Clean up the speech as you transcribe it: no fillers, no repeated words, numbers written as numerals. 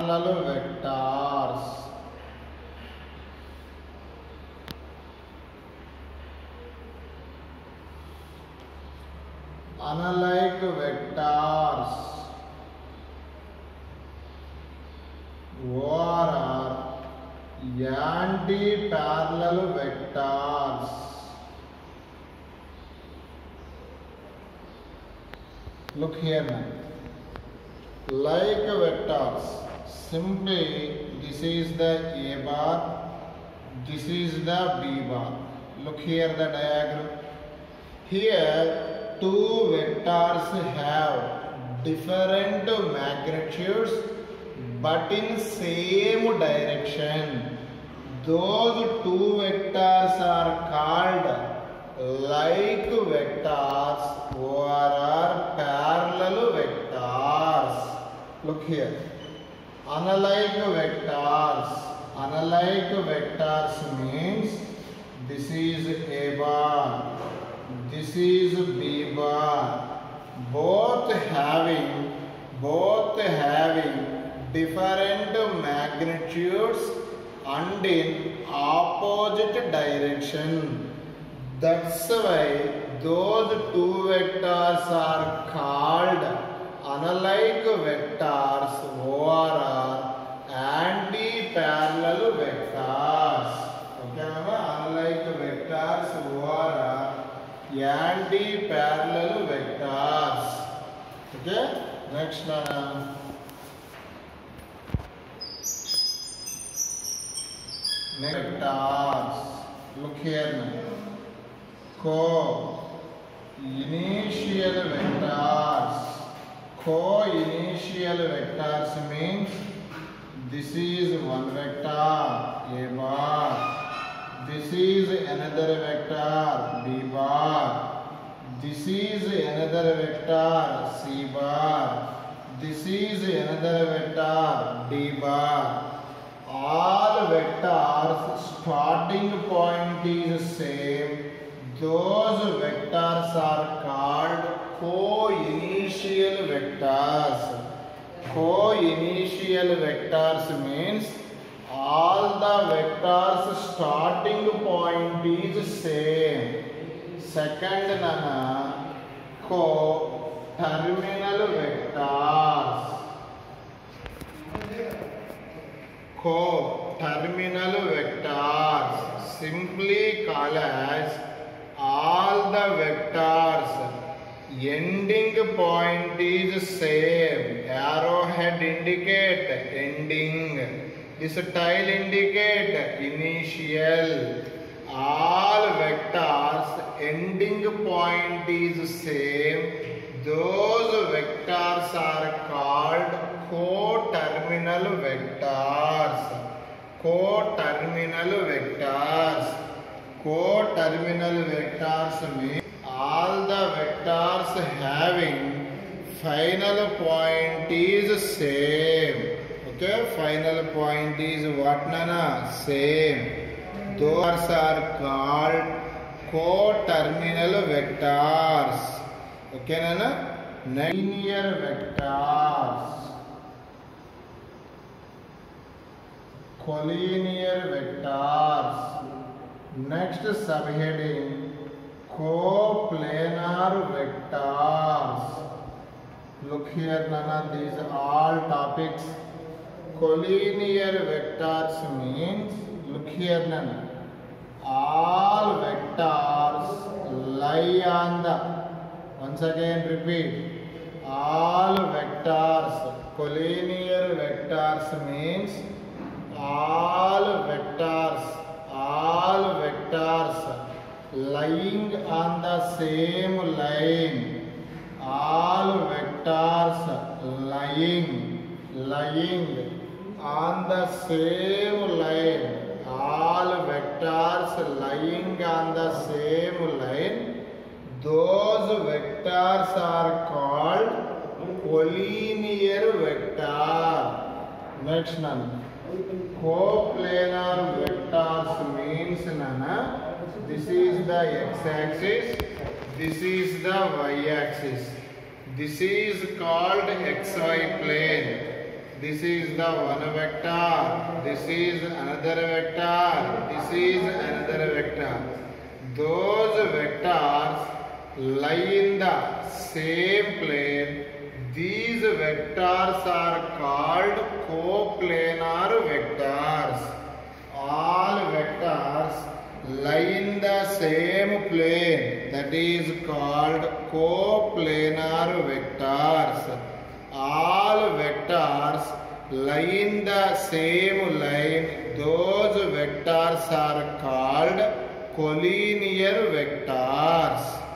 parallel vectors. Unlike vectors, or anti-parallel vectors. Look here now. Like vectors, simply this is the A bar, this is the B bar. Look here the diagram. Here two vectors have different magnitudes but in same direction. Those two vectors are called like vectors or parallel vectors. Look here. Unlike vectors means this is A bar, this is B bar, both having different magnitudes and in opposite direction. That's why those two vectors are called unlike vectors or anti-parallel vectors. Okay, unlike vectors or anti-parallel vectors. Okay, next vectors. Look here now. Co-initial vectors means this is one vector A bar, this is another vector B bar, this is another vector C bar, this is another vector D bar. All vectors starting point is same. Those vectors are called co-initial vectors. Co-initial vectors means all the vectors starting point is same. Second co-terminal vectors. Co-terminal vectors simply called as all the vectors ending point is same. Arrowhead indicate ending, this tile indicate initial. All vectors ending point is same. Those vectors are called co-terminal vectors. Co-terminal vectors. Co-terminal vectors mean all the vectors having final point is same. Okay, final point is what nana? Same. Those are called co-terminal vectors. Okay nana? Linear vectors. Collinear vectors. Next subheading, coplanar vectors. Look here nana, these are all topics. Collinear vectors means, look here nana, all vectors lie on the, once again repeat, all vectors, collinear vectors means all vectors lying on the same line. All vectors lying on the same line. All vectors lying on the same line. Those vectors are called collinear vector. Next none. Coplanar vectors means nana, this is the x-axis, this is the y-axis. This is called xy plane. This is the one vector. This is another vector. This is another vector. Those vectors lie in the same plane. These vectors are called coplanar vectors. All vectors lie in the same plane. That is called coplanar vectors. All vectors lie in the same line. Those vectors are called collinear vectors.